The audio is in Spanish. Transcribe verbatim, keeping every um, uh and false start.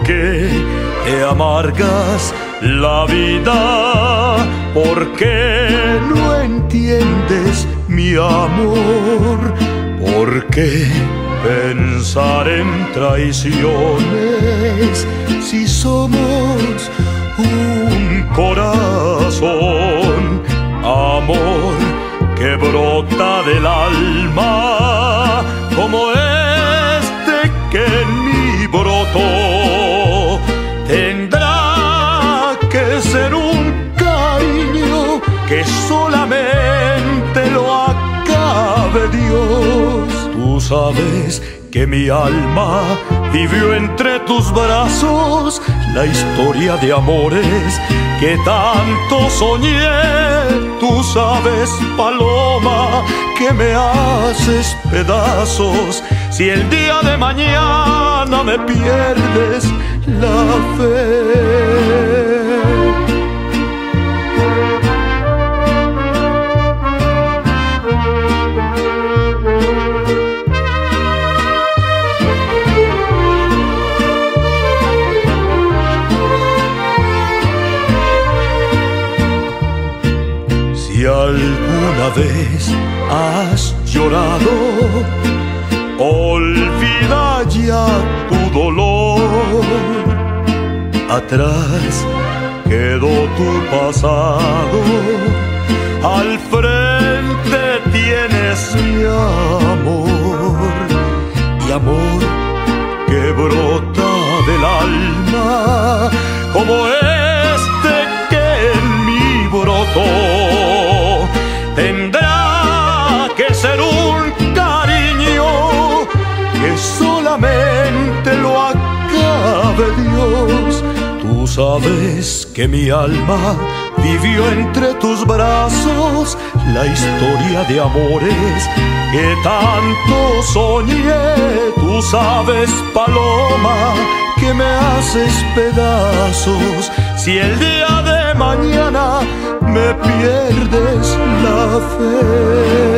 qué te amargas la vida? ¿Por qué no entiendes mi amor? ¿Por qué pensar en traiciones si somos un corazón? Amor que brota del alma como este que en mí brotó. Tendrá que ser un cariño que solamente lo acabe Dios. Tú sabes que mi alma vivió entre tus brazos la historia de amores que tanto soñé. Tú sabes, paloma, que me haces pedazos si el día de mañana me pierdes la fe. Si alguna vez has llorado, olvida ya tu dolor. Atrás quedó tu pasado, al frente tienes mi amor. Y amor que brota del alma como este que en mí brotó. Tendrá que ser un cariño que solamente lo acabe Dios. Tú sabes que mi alma vivió entre tus brazos la historia de amores que tanto soñé. Tú sabes, paloma, que me haces pedazos si el día de mañana me pierdes la fe.